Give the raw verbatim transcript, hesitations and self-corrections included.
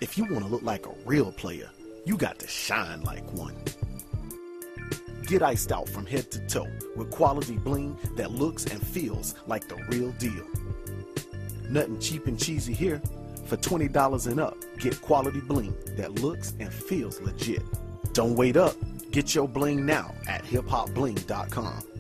If you want to look like a real player, you got to shine like one. Get iced out from head to toe with quality bling that looks and feels like the real deal. Nothing cheap and cheesy here. For twenty dollars and up, get quality bling that looks and feels legit. Don't wait up. Get your bling now at hip hop bling dot com.